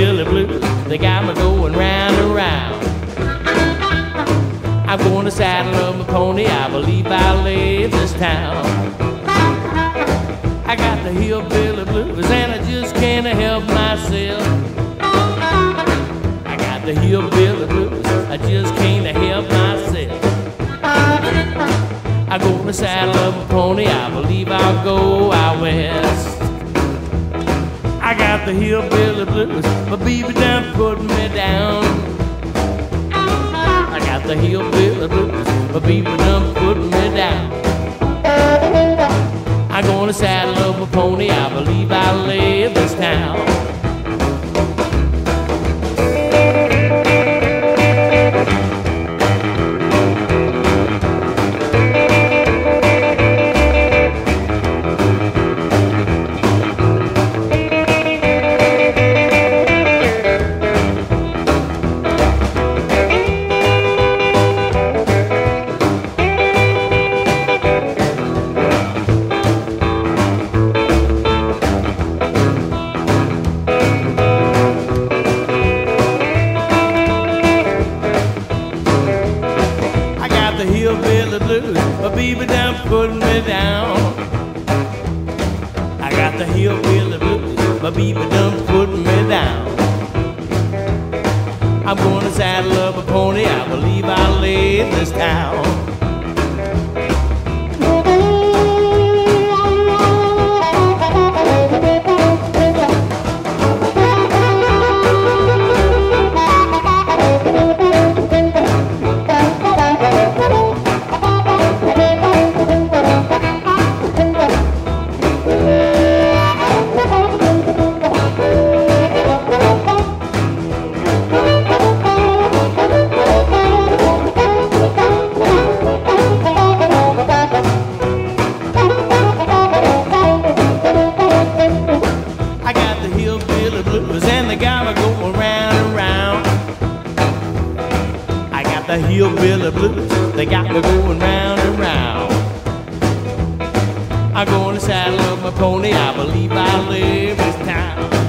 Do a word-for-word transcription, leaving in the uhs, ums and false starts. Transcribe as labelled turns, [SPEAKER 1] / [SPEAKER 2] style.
[SPEAKER 1] hillbilly blues, they got me going round and round. I'm gonna saddle up my pony, I believe I'll leave this town. I got the hillbilly blues and I just can't help myself. I got the hillbilly blues, I just can't help myself. I'm gonna saddle up my pony, I believe I'll go out west. I got the hillbilly blues, my baby done put me down. I got the hillbilly blues, my baby done put me down. I'm gonna saddle up my pony, I believe I'll leave this town. Hillbilly blues, my baby done put me down. I got the hillbilly blues, my baby done put me down. I'm gonna saddle up a pony, I believe I'll leave this town. And they got me going round and round. I got the hillbilly blues, they got me going round and round. I'm gonna saddle up my pony, I believe I'll leave this town.